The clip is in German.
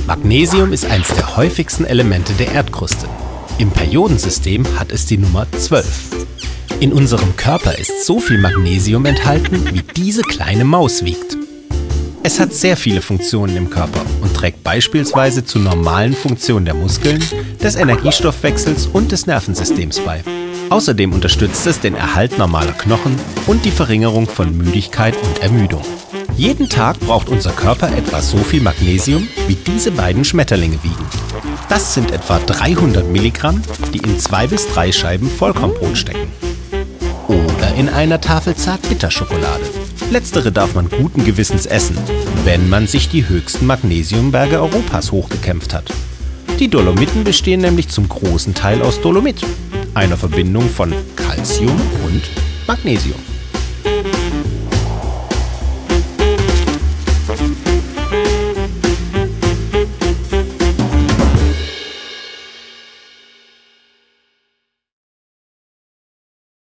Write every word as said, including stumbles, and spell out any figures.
Magnesium ist eines der häufigsten Elemente der Erdkruste. Im Periodensystem hat es die Nummer zwölf. In unserem Körper ist so viel Magnesium enthalten, wie diese kleine Maus wiegt. Es hat sehr viele Funktionen im Körper und trägt beispielsweise zur normalen Funktion der Muskeln, des Energiestoffwechsels und des Nervensystems bei. Außerdem unterstützt es den Erhalt normaler Knochen und die Verringerung von Müdigkeit und Ermüdung. Jeden Tag braucht unser Körper etwa so viel Magnesium, wie diese beiden Schmetterlinge wiegen. Das sind etwa dreihundert Milligramm, die in zwei bis drei Scheiben Vollkornbrot stecken. Oder in einer Tafel Zartbitterschokolade. Letztere darf man guten Gewissens essen, wenn man sich die höchsten Magnesiumberge Europas hochgekämpft hat. Die Dolomiten bestehen nämlich zum großen Teil aus Dolomit, einer Verbindung von Calcium und Magnesium.